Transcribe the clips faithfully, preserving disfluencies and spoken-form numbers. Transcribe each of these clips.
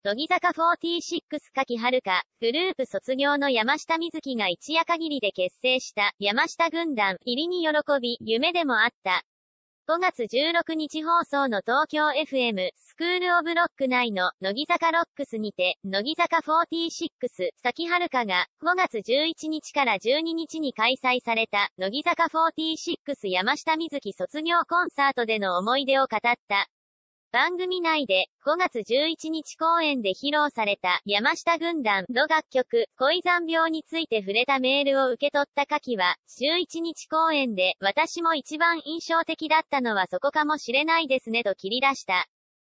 乃木坂フォーティーシックス柿遥香、グループ卒業の山下美月が一夜限りで結成した、山下軍団、入りに喜び、夢でもあった。ごがつじゅうろくにち放送の東京 エフエム、スクールオブロック内の、乃木坂ロックスにて、乃木坂フォーティーシックス、柿遥香が、ごがつじゅういちにちからじゅうににちに開催された、乃木坂フォーティーシックス山下美月卒業コンサートでの思い出を語った。番組内で、ごがつじゅういちにち公演で披露された、山下軍団の楽曲、恋残病について触れたメールを受け取った柿は、じゅういちにち公演で、私も一番印象的だったのはそこかもしれないですねと切り出した。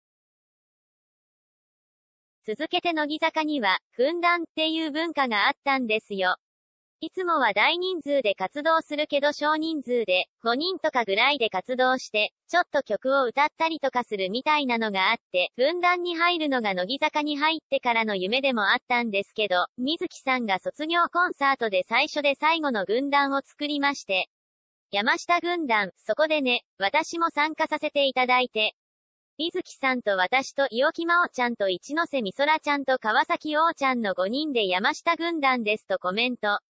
続けて乃木坂には、軍団っていう文化があったんですよ。いつもは大人数で活動するけど少人数で、ごにんとかぐらいで活動して、ちょっと曲を歌ったりとかするみたいなのがあって、軍団に入るのが乃木坂に入ってからの夢でもあったんですけど、水木さんが卒業コンサートで最初で最後の軍団を作りまして。山下軍団、そこでね、私も参加させていただいて。水木さんと私と伊沖真央ちゃんと一ノ瀬美空ちゃんと川崎王ちゃんのごにんで山下軍団ですとコメント。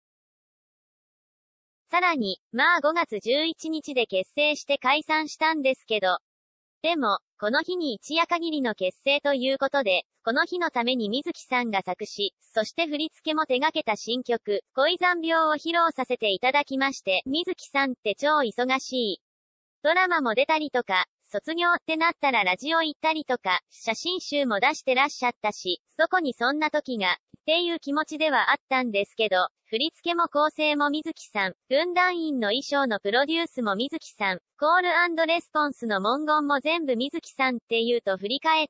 さらに、まあごがつじゅういちにちで結成して解散したんですけど。でも、この日に一夜限りの結成ということで、この日のために水木さんが作詞、そして振り付けも手掛けた新曲、恋残病を披露させていただきまして、水木さんって超忙しい。ドラマも出たりとか、卒業ってなったらラジオ行ったりとか、写真集も出してらっしゃったし、そこにそんな時が、っていう気持ちではあったんですけど、振り付けも構成も水木さん、軍団員の衣装のプロデュースも水木さん、コール&レスポンスの文言も全部水木さんって言うと振り返った。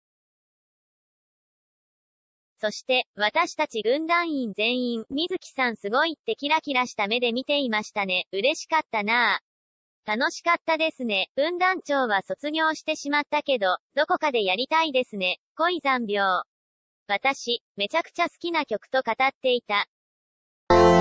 そして、私たち軍団員全員、水木さんすごいってキラキラした目で見ていましたね。嬉しかったなぁ。楽しかったですね。分団長は卒業してしまったけど、どこかでやりたいですね。恋残病。私、めちゃくちゃ好きな曲と語っていた。